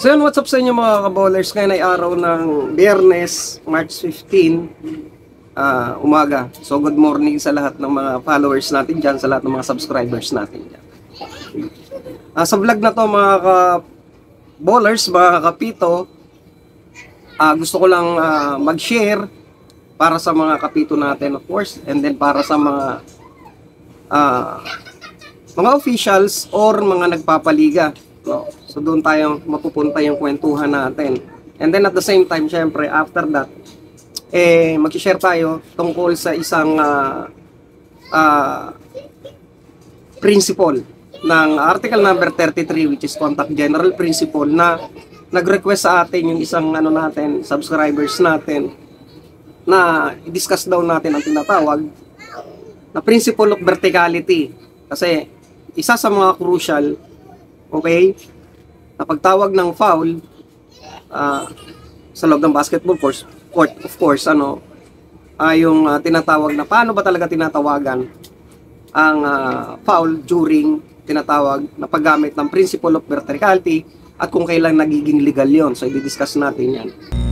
So yun, what's up sa inyo mga kabowlers? Ngayon ay araw ng Biyernes, March 15, umaga. So good morning sa lahat ng mga followers natin dyan, sa lahat ng mga subscribers natin dyan. Sa vlog na to mga ka-bowlers, mga kapito, gusto ko lang mag-share para sa mga kapito natin of course, and then para sa mga officials or mga nagpapaliga. So doon tayo mapupunta yung kwentuhan natin. And then at the same time, syempre, after that, mag-share tayo tungkol sa isang principle ng article number 33, which is contact general principle, na nag-request sa atin yung isang natin, subscribers natin, na i-discuss daw natin ang tinatawag na principle of verticality. Kasi isa sa mga crucial, okay, na pagtawag ng foul sa loob ng basketball court, of course, yung tinatawag na paano ba talaga tinatawagan ang foul during tinatawag na paggamit ng principle of verticality at kung kailan nagiging legal yon. So i-discuss natin yan.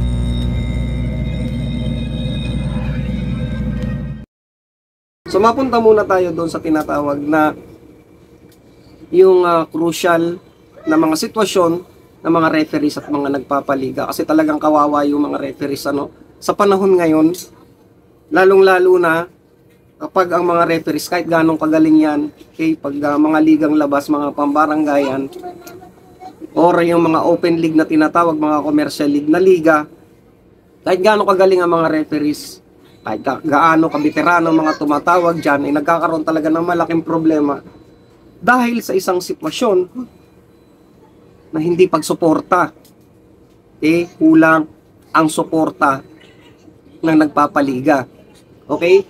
So mapunta muna tayo doon sa tinatawag na yung crucial na mga sitwasyon ng mga referees at mga nagpapaliga, kasi talagang kawawa yung mga referees sa panahon ngayon, lalong-lalo na kapag ang mga referees kahit ganong kagaling yan, okay, pag mga ligang labas, mga pambaranggayan or yung mga open league na tinatawag, mga commercial league na liga, kahit ganong kagaling ang mga referees, kahit gaano kabiterano mga tumatawag dyan, ay nagkakaroon talaga ng malaking problema dahil sa isang sitwasyon na hindi pagsuporta. Kulang ang suporta ng nagpapaliga. Okay?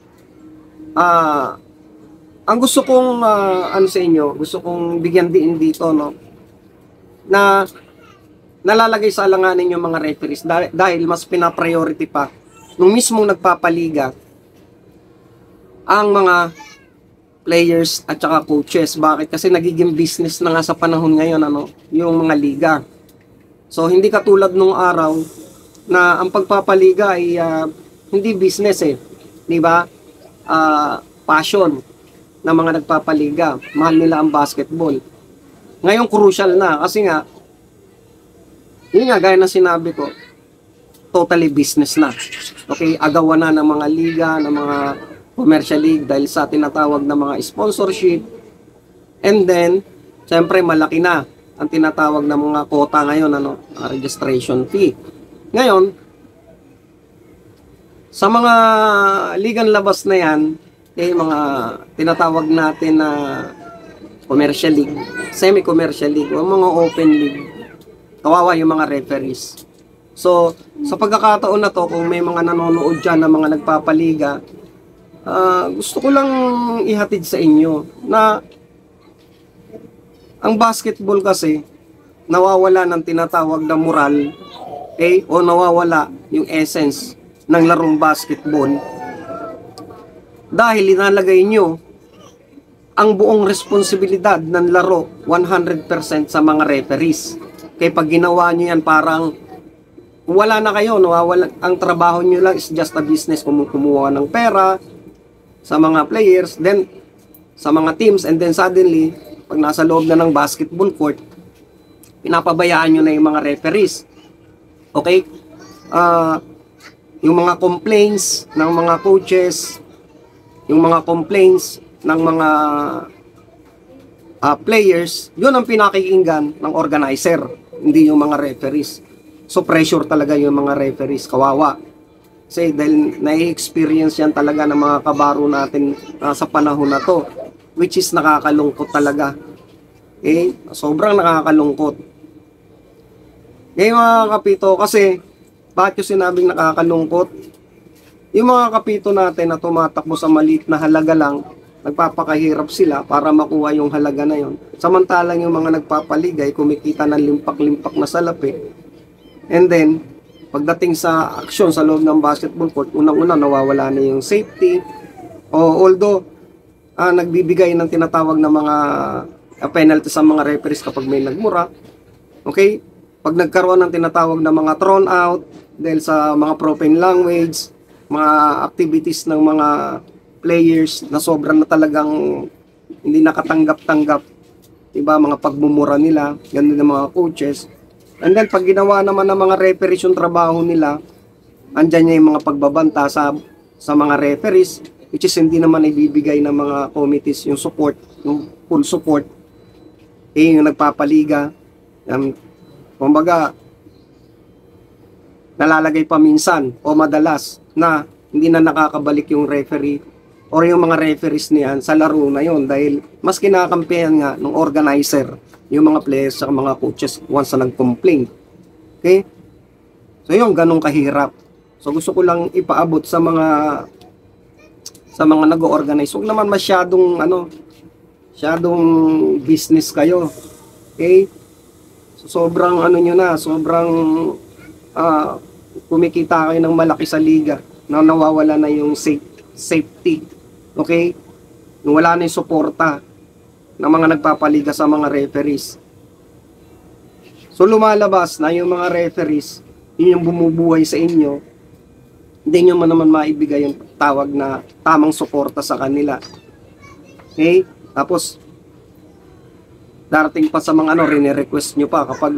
Ang gusto kong sa inyo, gusto kong bigyan din dito, na nalalagay sa alanganin yung mga referees dahil mas pinapriority pa nung mismong nagpapaliga ang mga players at saka coaches. Bakit? Kasi nagiging business na nga sa panahon ngayon yung mga liga. So hindi katulad nung araw na ang pagpapaliga ay hindi business di ba? Passion ng mga nagpapaliga. Mahal nila ang basketball. Ngayon crucial na kasi nga yun nga, gaya na sinabi ko, totally business na. Okay, agawan na ng mga liga, ng mga commercial league dahil sa tinatawag na mga sponsorship. And then, siyempre malaki na ang tinatawag na mga quota ngayon, registration fee. Ngayon, sa mga ligang labas na yan, mga tinatawag natin na commercial league, semi-commercial league, o mga open league, kawawa yung mga referees. So, sa pagkakataon na to, kung may mga nanonood dyan na mga nagpapaliga, gusto ko lang ihatid sa inyo na ang basketball kasi nawawala ng tinatawag na moral, o nawawala yung essence ng larong basketball dahil inalagay nyo ang buong responsibilidad ng laro 100% sa mga referees. Kaya pag ginawa nyo yan, parang wala na kayo, nawawala. Ang trabaho nyo lang is just a business, kumuha ng pera sa mga players, then sa mga teams, and then suddenly, pag nasa loob na ng basketball court, pinapabayaan nyo na yung mga referees. Okay? Yung mga complaints ng mga coaches, yung mga complaints ng mga players, yun ang pinakikinggan ng organizer, hindi yung mga referees. So pressure talaga yung mga referees, kawawa. Kasi dahil na-experience yan talaga ng mga kabaro natin sa panahon na to, which is nakakalungkot talaga. Sobrang nakakalungkot. Mga kapito, kasi bakit yung sinabing nakakalungkot? Yung mga kapito natin na tumatakbo sa maliit na halaga lang, nagpapakahirap sila para makuha yung halaga na yon. Samantalang yung mga nagpapaligay, kumikita ng limpak-limpak na salapi. And then, pagdating sa aksyon sa loob ng basketball court, unang-una nawawala na yung safety. Although, nagbibigay ng tinatawag na mga penalty sa mga referees kapag may nagmura. Okay? pag nagkaroon ng tinatawag na mga thrown out dahil sa mga profane language, mga activities ng mga players na sobrang na talagang hindi nakatanggap-tanggap, diba, mga pagmumura nila, ganun ng mga coaches. And then pag ginawa naman ng mga referees yung trabaho nila, andyan niya yung mga pagbabanta sa mga referees, which is hindi naman ibibigay ng mga committees yung support, yung full support, yung nagpapaliga. Kumbaga, nalalagay pa minsan o madalas na hindi na nakakabalik yung referee or yung mga referees niyan sa laro na yon dahil mas kinakampihan nga ng organizer yung mga players sa mga coaches once na nag-complain. Okay? So yung ganun kahirap. So gusto ko lang ipaabot sa mga nag-organize. Huwag naman masyadong business kayo. Okay? So, sobrang nyo na, sobrang kumikita kayo ng malaki sa liga na nawawala na yung safety. Okay? Wala na yung suporta ng mga nagpapaliga sa mga referees. So lumalabas na yung mga referees, yun yung bumubuhay sa inyo, hindi nyo man naman maibigay yung tawag na tamang suporta sa kanila. Okay? Tapos, darating pa sa mga rene-request nyo pa kapag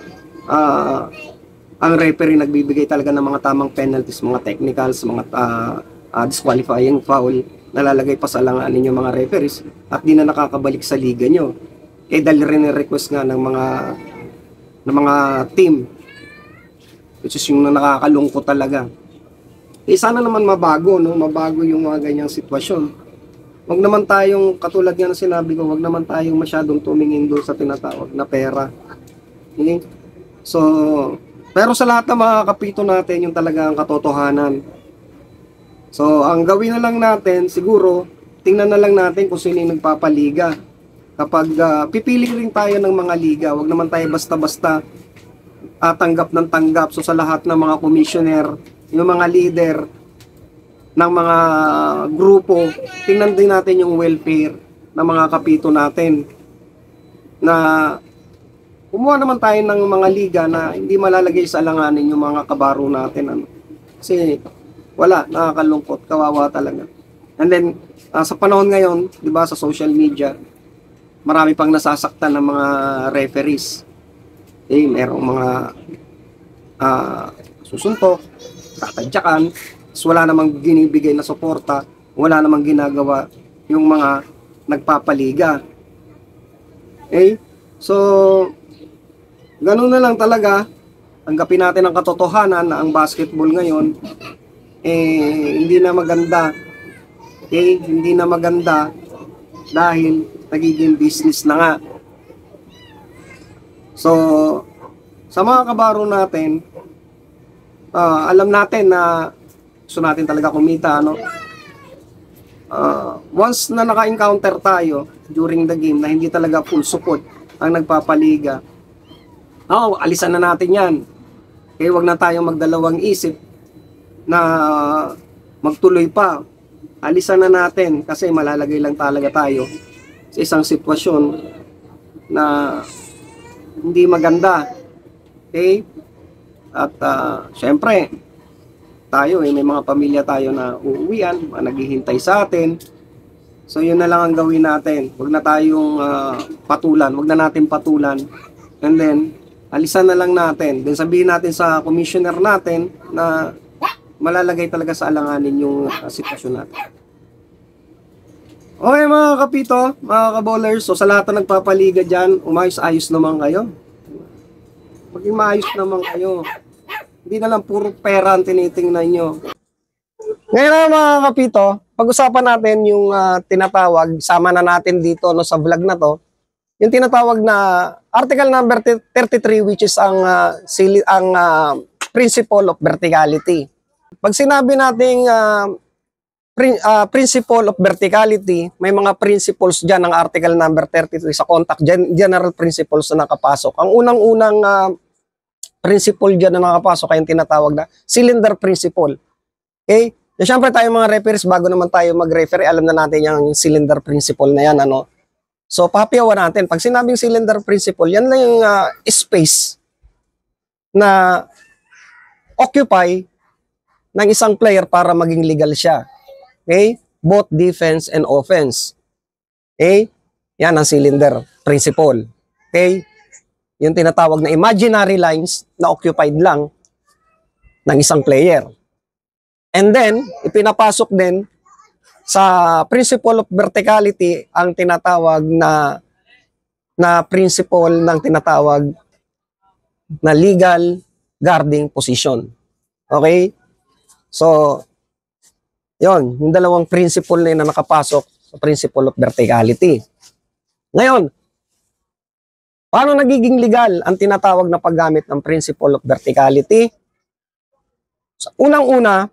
ang referee nagbibigay talaga ng mga tamang penalties, mga technicals, mga disqualifying foul, nalalagay pa sa alanganin yung mga referees at di na nakakabalik sa liga nyo. Dahil rene-request nga ng mga team, which is yung nakakalungkot talaga. Sana naman mabago yung mga ganyang sitwasyon. Huwag naman tayong, katulad nga na sinabi ko, huwag naman tayong masyadong tumingin doon sa tinatawag na pera. Okay? So, pero sa lahat ng mga kapito natin, yung talagang katotohanan. So, ang gawin na lang natin, siguro, tingnan na lang natin kung sino yung nagpapaliga. Kapag pipili rin tayo ng mga liga, huwag naman tayo basta-basta tanggap ng tanggap. So, sa lahat ng mga commissioner, yung mga leader ng mga grupo, tingnan din natin yung welfare ng mga kapito natin. Na kumuha naman tayo ng mga liga na hindi malalagay sa alanganin yung mga kabaro natin. Kasi wala, nakakalungkot, kawawa talaga. And then, sa panahon ngayon, di ba, sa social media, marami pang nasasaktan ng mga referees. Merong mga susuntok, tatadyakan, wala namang ginibigay na suporta, wala namang ginagawa yung mga nagpapaliga. Okay? So, ganun na lang talaga. Tanggapin natin ang katotohanan na ang basketball ngayon hindi na maganda. Okay? Hindi na maganda dahil nagiging business na nga. So, sa mga kabaro natin, alam natin na gusto natin talaga kumita, once na naka-encounter tayo during the game na hindi talaga full support ang nagpapaliga, alisan na natin yan. Okay, wag na tayong magdalawang isip na magtuloy pa. Alisan na natin kasi malalagay lang talaga tayo sa isang sitwasyon na hindi maganda. Okay? At syempre, tayo may mga pamilya tayo na uuwian, naghihintay sa atin. So yun na lang ang gawin natin. Huwag na tayong patulan, huwag na natin patulan. And then, alisan na lang natin. Then sabihin natin sa commissioner natin na malalagay talaga sa alanganin yung sitwasyon natin. Okay mga kapito, mga kabowlers, so sa lahat na nagpapaliga dyan, umayos-ayos naman kayo. Maging maayos naman kayo. Hindi na lang puro pera ang tinitingnan nyo. Ngayon mga kapito, pag-usapan natin yung tinatawag, sama na natin dito sa vlog na to, yung tinatawag na article number 33, which is ang principle of verticality. Pag sinabi nating principle of verticality, may mga principles dyan ng article number 33 sa contact, general principles na nakapasok. Ang unang-unang principle dyan na nakapasok ay yung tinatawag na cylinder principle. Okay? So, syempre tayo mga referees, bago naman tayo mag-referee, alam na natin yung cylinder principle na yan. So, papayawan natin. Pag sinabing cylinder principle, yan lang yung space na occupy ng isang player para maging legal siya. Okay? Both defense and offense. Okay? Yan ang cylinder principle. Okay? Yung tinatawag na imaginary lines na occupied lang ng isang player. And then, ipinapasok din sa principle of verticality ang tinatawag na principle ng tinatawag na legal guarding position. Okay? So, yon, yung dalawang principle na nakapasok sa principle of verticality. Ngayon, paano nagiging legal ang tinatawag na paggamit ng principle of verticality? So, unang-una,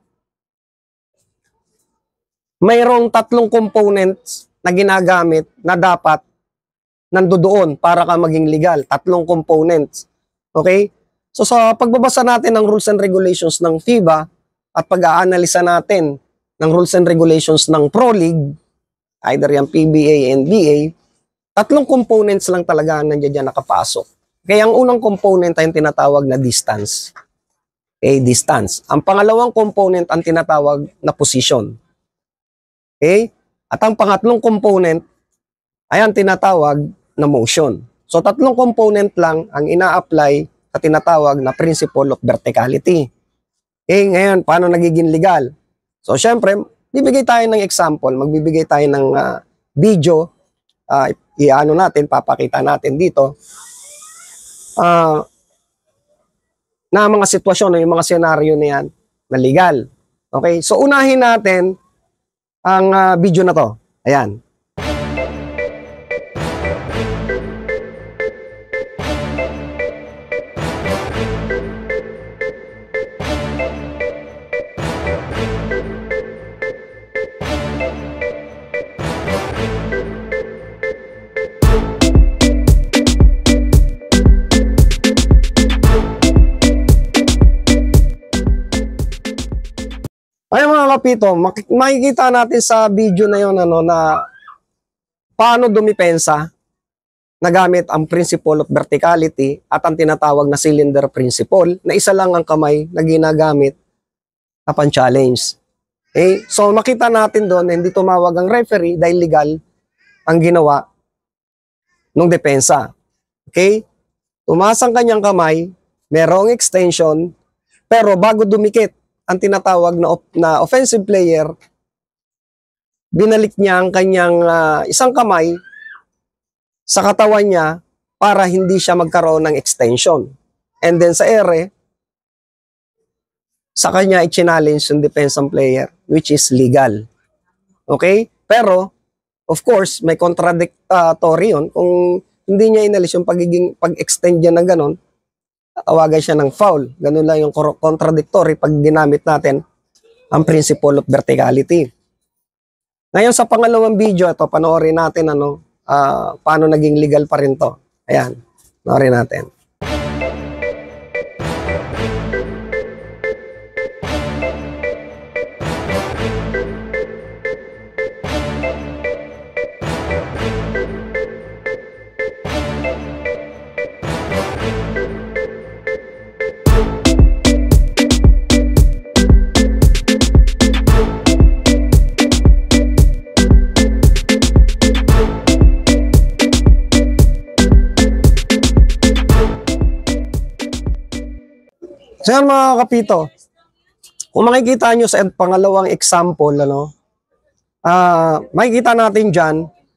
mayroong tatlong components na ginagamit na dapat nandoon para ka maging legal. Tatlong components. Okay? So sa pagbabasa natin ng rules and regulations ng FIBA at pag-aanalisa natin ng rules and regulations ng Pro League, either yung PBA and BA, tatlong components lang talaga nandiyan nakapasok. Kaya ang unang component ay yung tinatawag na distance. Okay, distance. Ang pangalawang component ang tinatawag na position. Okay? At ang pangatlong component ay ang tinatawag na motion. So tatlong component lang ang ina-apply sa tinatawag na principle of verticality. Okay, ngayon, paano nagiging legal? So syempre, bibigay tayo ng example, magbibigay tayo ng video, iano natin, papakita natin dito, na mga sitwasyon, yung mga senaryo na yan, na legal. Okay, so unahin natin ang video na to. Ayan. Ay mga kapito, makikita natin sa video na yon na paano dumipensa na gamit ang principle of verticality at ang tinatawag na cylinder principle na isa lang ang kamay na ginagamit upon challenge. Okay? So makita natin doon na hindi tumawag ang referee dahil legal ang ginawa ng depensa. Okay? Tumaas ang kanyang kamay, merong extension, pero bago dumikit ang tinatawag na offensive player, binalik niya ang kanyang isang kamay sa katawan niya para hindi siya magkaroon ng extension. And then sa ere, sa kanya i-challenge yung defensive player, which is legal. Okay? Pero, of course, may contradictory yun. Kung hindi niya inalis yung pag-extend niya ng ganon, tatawagan siya ng foul. Ganun lang yung contradictory pag ginamit natin ang principle of verticality. Ngayon sa pangalawang video, ito, panoorin natin paano naging legal pa rin to. Ayan, panoorin natin. So yan mga kapito, kung makikita nyo sa pangalawang example, makikita natin dyan,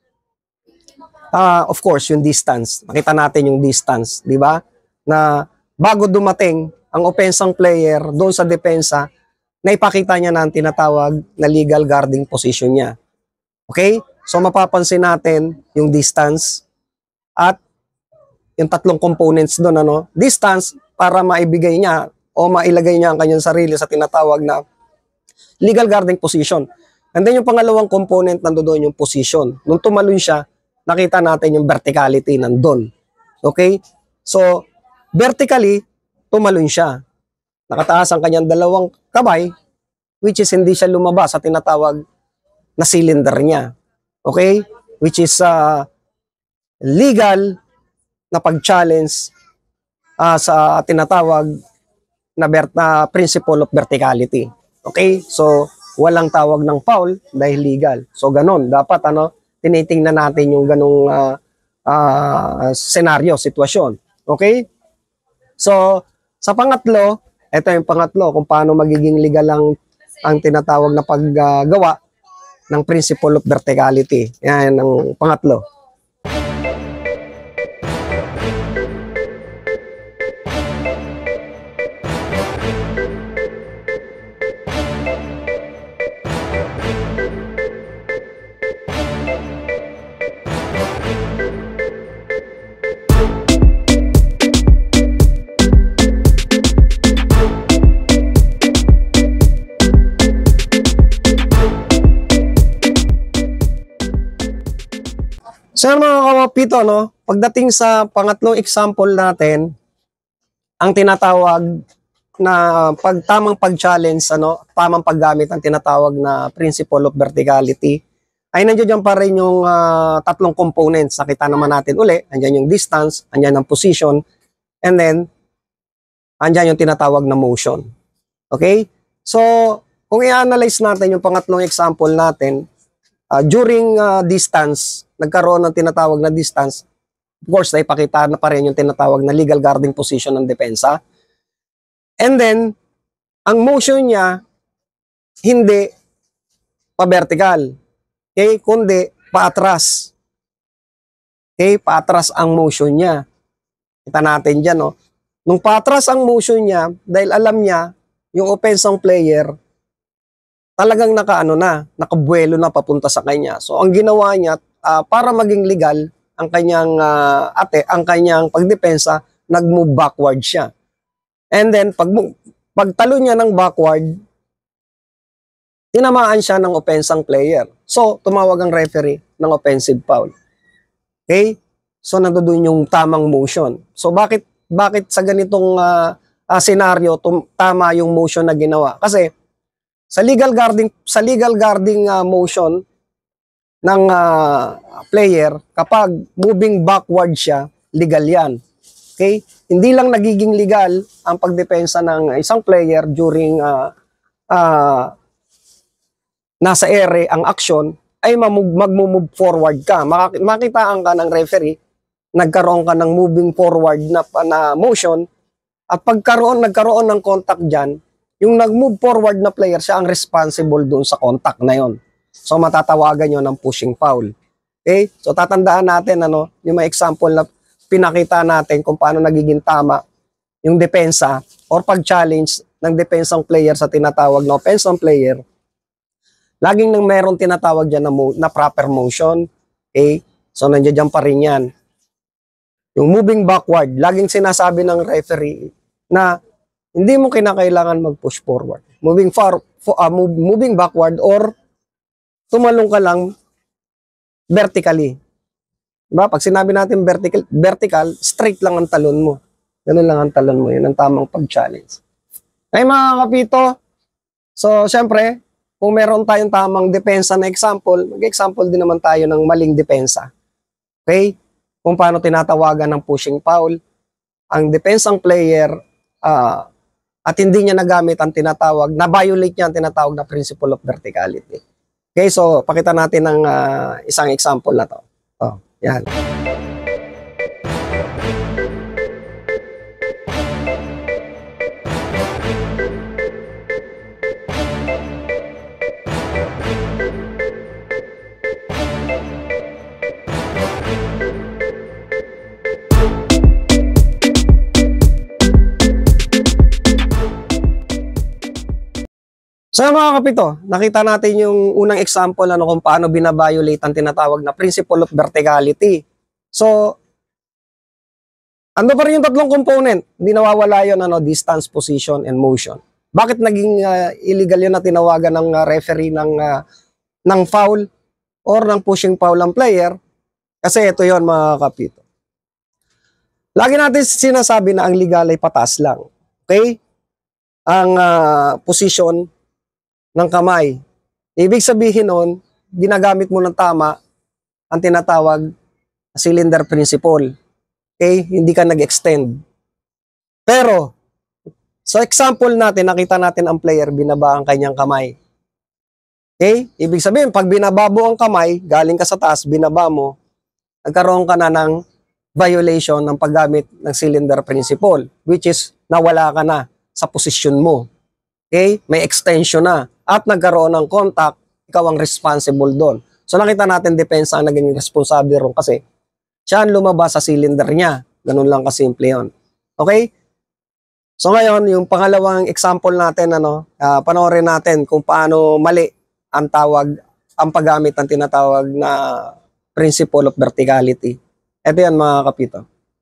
of course, yung distance. Makita natin yung distance, di ba? Na bago dumating ang offensang player doon sa depensa, naipakita niya na ang tinatawag na legal guarding position niya. Okay? So mapapansin natin yung distance at yung tatlong components doon, distance para maibigay niya o mailagay niya ang kanyang sarili sa tinatawag na legal guarding position. And then yung pangalawang component nandoon yung position. Nung tumalon siya, nakita natin yung verticality nandun. Okay? So, vertically, tumalon siya. Nakataas ang kanyang dalawang kamay, which is hindi siya lumabas sa tinatawag na cylinder niya. Okay? Which is legal na pag-challenge sa tinatawag na principle of verticality. Okay? So, walang tawag ng foul dahil legal. So, ganun. Dapat, tinitingnan natin yung ganung senaryo, sitwasyon. Okay? So, sa pangatlo, ito yung pangatlo, kung paano magiging legal ang tinatawag na paggawa ng principle of verticality. Yan ang pangatlo. So mga kamapito, pagdating sa pangatlong example natin, ang tinatawag na tamang pag-challenge, tamang paggamit ng tinatawag na principle of verticality, ay nandiyan pa rin yung tatlong components. Nakita naman natin uli, andyan yung distance, andyan ang position, and then, andyan yung tinatawag na motion. Okay? So, kung i-analyze natin yung pangatlong example natin, during distance, nagkaroon ng tinatawag na distance, of course, naipakita na pa rin yung tinatawag na legal guarding position ng depensa. And then, ang motion niya, hindi pa-vertical. Okay? Kundi, paatras. Okay? Paatras ang motion niya. Kita natin dyan, Nung paatras ang motion niya, dahil alam niya, yung offensang player, talagang nakabuelo na papunta sa kanya. So, ang ginawa niya, para maging legal, ang kanyang pagdepensa, nag-move backward siya. And then, pagtalo niya ng backward, tinamaan siya ng offensang player. So, tumawag ang referee ng offensive foul. Okay? So, nandoon yung tamang motion. So, bakit sa ganitong senaryo, tama yung motion na ginawa? Kasi, sa legal guarding motion ng player, kapag moving backward siya, legal yan. Okay? Hindi lang nagiging legal ang pagdepensa ng isang player during nasa ere ang action, ay mag-move forward ka. Makitaan ka ng referee, nagkaroon ka ng moving forward na motion, at nagkaroon ng contact dyan, yung nag-move forward na player, siya ang responsible doon sa contact na yon. So, matatawagan nyo ng pushing foul. Okay? So, tatandaan natin, yung mga example na pinakita natin kung paano nagiging tama yung depensa or pag-challenge ng depensang player sa tinatawag na offensang player. Laging nang meron tinatawag dyan na proper motion. Okay? So, nandiyan pa rin yan. Yung moving backward, laging sinasabi ng referee na hindi mo kinakailangan mag-push forward. Moving backward or tumalong ka lang vertically. Diba? Pag sinabi natin vertical, straight lang ang talon mo. Ganun lang ang talon mo. Yun ang tamang pag-challenge. Ay mga kapito, so syempre, kung meron tayong tamang depensa na example, mag-example din naman tayo ng maling depensa. Okay? Kung paano tinatawagan ng pushing foul, ang depensang player, at hindi niya nagamit ang tinatawag, na-violate niya ang tinatawag na principle of verticality. Okay, so pakita natin ng isang example na to. Yan. So mga kapito, nakita natin yung unang example kung paano binabiolate ang tinatawag na principle of verticality. So, ando pa rin yung tatlong component. Hindi nawawala yun, distance, position, and motion. Bakit naging illegal yun na tinawagan ng referee ng foul or ng pushing foul ang player? Kasi ito yon mga kapito. Lagi natin sinasabi na ang legal ay patas lang. Okay? Ang position ng kamay. Ibig sabihin nun, ginagamit mo ng tama ang tinatawag cylinder principle. Okay? Hindi ka nag-extend. Pero, sa example natin, nakita natin ang player, binaba ang kanyang kamay. Okay? Ibig sabihin, pag binaba mo ang kamay, galing ka sa taas, binaba mo, nagkaroon ka na ng violation ng paggamit ng cylinder principle, which is nawala ka na sa posisyon mo. Okay? May extension na. At nagkaroon ng contact, ikaw ang responsible doon. So nakita natin, depensa ang naging responsable ron kasi siya ang lumabas sa cylinder niya. Ganun lang kasimple yun. Okay? So ngayon, yung pangalawang example natin, panoorin natin kung paano mali ang ang paggamit ng tinatawag na principle of verticality. Ito yan mga kapito.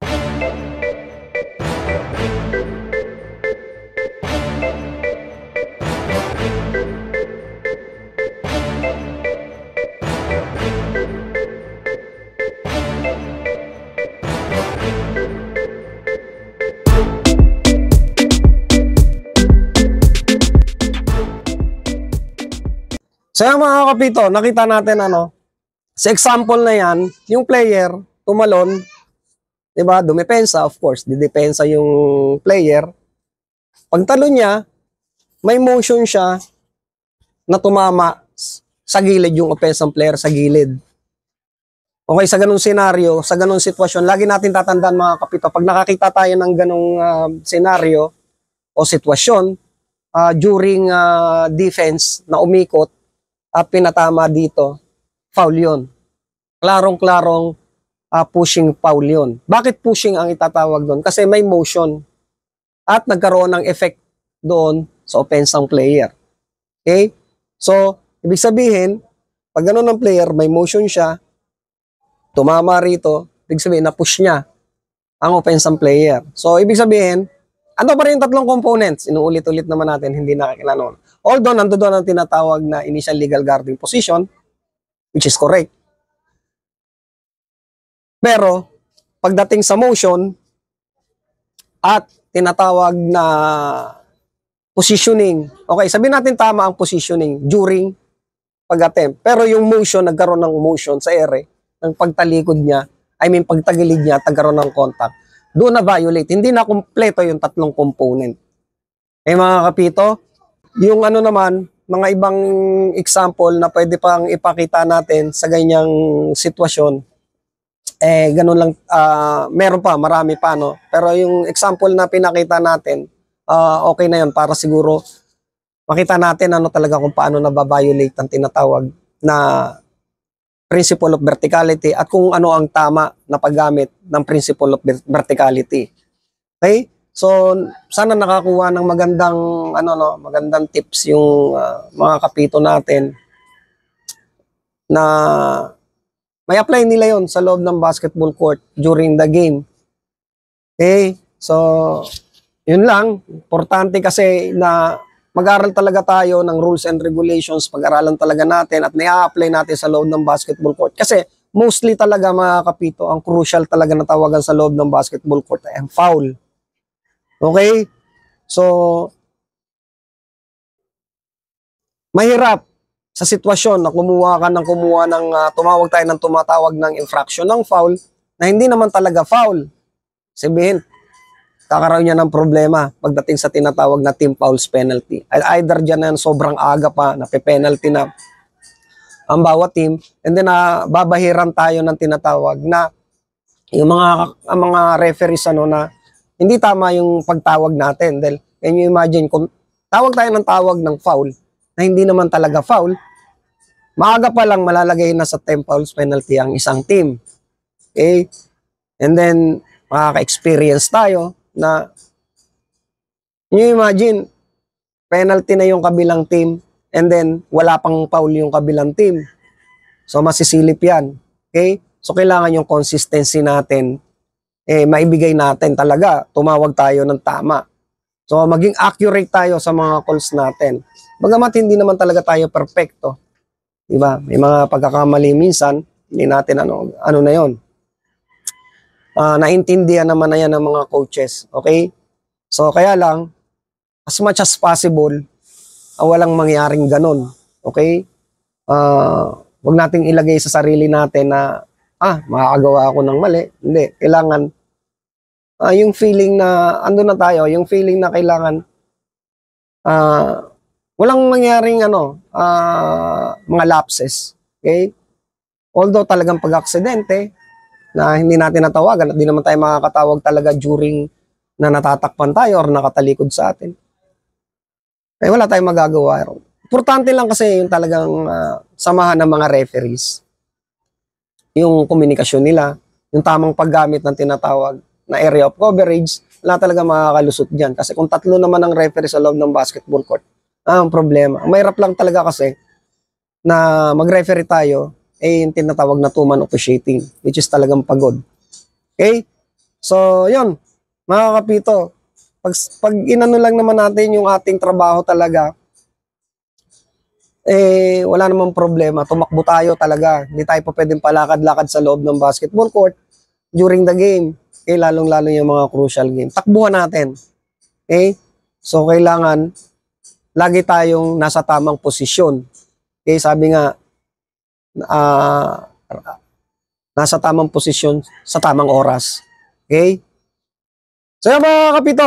So yung mga kapito, nakita natin sa example na yan, yung player tumalon, 'di ba? Dumepensa, of course, didepensa yung player. Pagtalon niya, may motion siya na tumama sa gilid yung offensive player sa gilid. Okay, sa ganung senaryo, sa ganung sitwasyon, lagi natin tatandaan mga kapito, pag nakakita tayo ng ganung senaryo o sitwasyon during defense na umikot at pinatama dito, foul yun. Klarong-klarong pushing foul yun. Bakit pushing ang itatawag doon? Kasi may motion at nagkaroon ng effect doon sa offensive player. Okay? So, ibig sabihin, pag gano'n ng player, may motion siya, tumama rito, ibig sabihin, na-push niya ang offensive player. So, ibig sabihin, ano pa rin yung tatlong components? Inuulit-ulit naman natin, hindi nakakilala. Although, nando doon ang tinatawag na initial legal guarding position, which is correct. Pero, pagdating sa motion at tinatawag na positioning, okay, sabihin natin tama ang positioning during pag-attempt. Pero yung motion, nagkaroon ng motion sa ere, ng pagtalikod niya, pagtagilid niya, nagkaroon ng contact. Doon na violate. Hindi na kumpleto yung tatlong component. Mga kapito, yung naman, mga ibang example na pwede pang ipakita natin sa ganyang sitwasyon, ganun lang, meron pa, marami pa, no? Pero yung example na pinakita natin, okay na yun para siguro makita natin talaga kung paano nababiolate ang tinatawag na principle of verticality at kung ano ang tama na paggamit ng principle of verticality. Okay? So, sana nakakuha ng magandang tips yung mga kapito natin na may apply nila yon sa loob ng basketball court during the game. Okay? So, yun lang. Importante kasi na mag-aral talaga tayo ng rules and regulations, pag-aralan talaga natin at na-apply natin sa loob ng basketball court. Kasi mostly talaga mga kapito, ang crucial talaga na tawagan sa loob ng basketball court ay ang foul. Okay? So, mahirap sa sitwasyon na kumuha ng tumawag tayo ng tumatawag ng infraction ng foul na hindi naman talaga foul. Sabihin, kakaroon niya ng problema pagdating sa tinatawag na team fouls penalty. Either dyan na sobrang aga pa, nape-penalty na ang bawat team, and then babahiran tayo ng tinatawag na yung mga referees na hindi tama yung pagtawag natin. Dahil, can you imagine, kung tawag tayo ng tawag ng foul na hindi naman talaga foul, maaga pa lang malalagay na sa team fouls penalty ang isang team. Okay? And then, makaka-experience tayo na you imagine penalty na yung kabilang team and then wala pang foul yung kabilang team. So masisilip yan. Okay? So kailangan yung consistency natin maibigay natin talaga. Tumawag tayo ng tama. So maging accurate tayo sa mga calls natin. Bagamat hindi naman talaga tayo perfecto. Diba? May mga pagkakamali minsan, hindi natin ano na yon. Naintindihan naman na yan ng mga coaches. Okay? So, kaya lang, as much as possible, walang mangyaring ganun. Okay? Huwag nating ilagay sa sarili natin na, makakagawa ako ng mali. Hindi. Kailangan, yung feeling na ando na tayo, yung feeling na kailangan walang mangyaring mga lapses. Okay? Although talagang pag-aksidente na hindi natin natawagan at di naman tayo makakatawag talaga during na natatakpan tayo or nakatalikod sa atin. Eh wala tayong magagawa. Importante lang kasi yung talagang samahan ng mga referees. Yung komunikasyon nila, yung tamang paggamit ng tinatawag na area of coverage, wala talaga makakalusot dyan. Kasi kung tatlo naman ang referee sa loob ng basketball court, ang problema. Ang mahirap lang talaga kasi na mag-referee tayo, yung tinatawag na two-man officiating, which is talagang pagod. Okay? So, yun. Mga kapito, pag inano lang naman natin yung ating trabaho talaga, wala namang problema. Tumakbo tayo talaga. Hindi tayo pa pwedeng palakad-lakad sa loob ng basketball court during the game. Lalong-lalo yung mga crucial game. Takbuhan natin. Okay? So, kailangan lagi tayong nasa tamang posisyon. Okay? Sabi nga, nasa tamang posisyon sa tamang oras. Okay? So, yung mga kapito,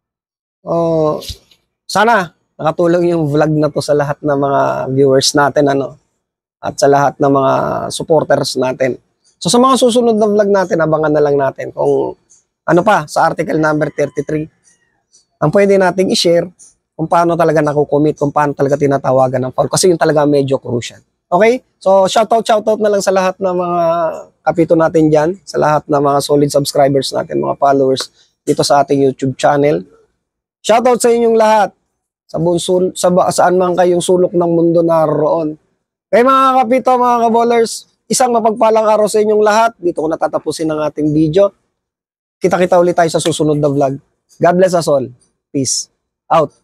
sana nakatulong yung vlog na to sa lahat ng mga viewers natin at sa lahat ng mga supporters natin. So sa mga susunod na vlog natin, abangan na lang natin kung ano pa sa article number 33 ang pwede nating i-share kung paano talaga nakukomit, kung paano talaga tinatawagan ng foul kasi yung talaga medyo crucial. Okay? So shoutout na lang sa lahat ng mga kapito natin dyan, sa lahat ng mga solid subscribers natin, mga followers dito sa ating YouTube channel. Shoutout sa inyong lahat. Saan man kayong sulok ng mundo naroon. Kaya mga kapito, mga kaballers, isang mapagpalang araw sa inyong lahat. Dito ko natatapusin ang ating video. Kita-kita ulit tayo sa susunod na vlog. God bless us all. Peace out.